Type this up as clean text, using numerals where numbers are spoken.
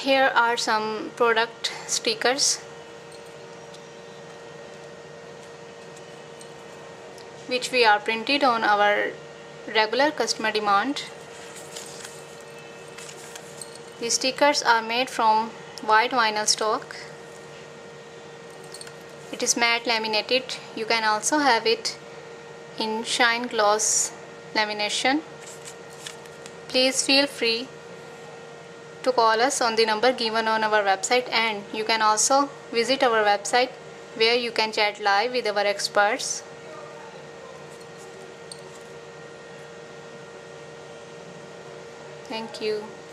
Here are some product stickers which we are printed on our regular customer demand. The stickers are made from white vinyl stock. It is matte laminated. You can also have it in shine gloss lamination. Please feel free to call us on the number given on our website, and you can also visit our website where you can chat live with our experts. Thank you.